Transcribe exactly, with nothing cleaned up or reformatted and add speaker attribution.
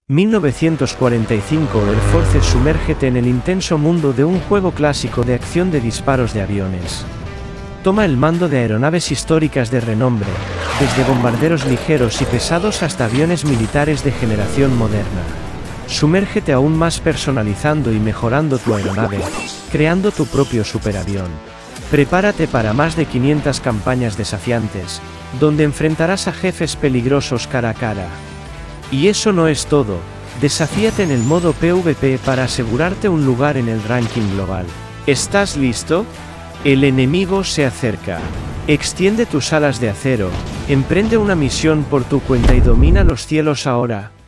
Speaker 1: mil novecientos cuarenta y cinco Air Force. Sumérgete en el intenso mundo de un juego clásico de acción de disparos de aviones. Toma el mando de aeronaves históricas de renombre, desde bombarderos ligeros y pesados hasta aviones militares de generación moderna. Sumérgete aún más personalizando y mejorando tu aeronave, creando tu propio superavión. Prepárate para más de quinientas campañas desafiantes, donde enfrentarás a jefes peligrosos cara a cara. Y eso no es todo, desafíate en el modo PvP para asegurarte un lugar en el ranking global. ¿Estás listo? El enemigo se acerca. Extiende tus alas de acero, emprende una misión por tu cuenta y domina los cielos ahora.